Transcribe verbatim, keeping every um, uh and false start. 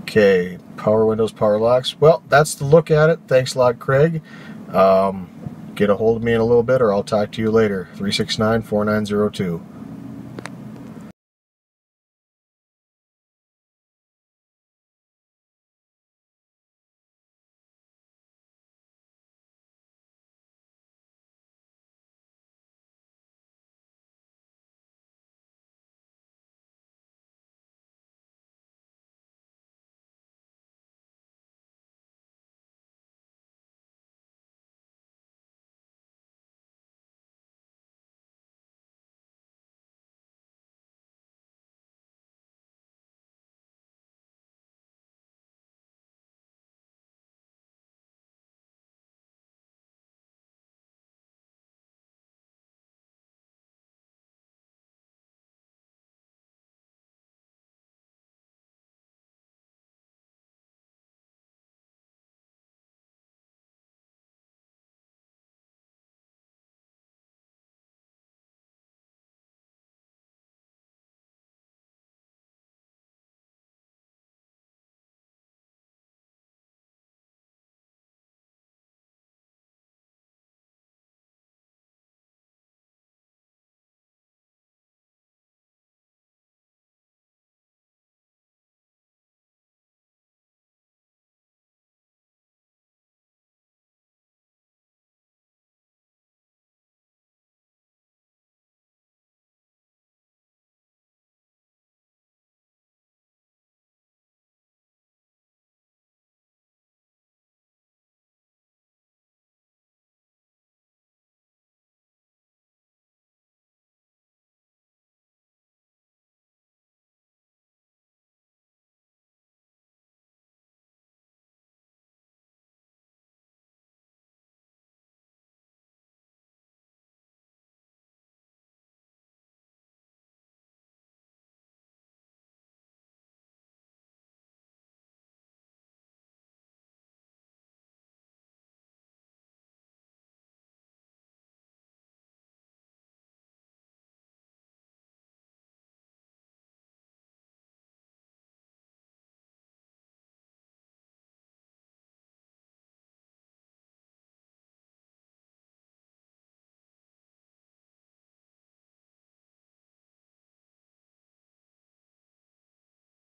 Okay, power windows, power locks. Well, that's the look at it. Thanks a lot, Craig. Um, get a hold of me in a little bit, or I'll talk to you later. three six nine, four nine zero two.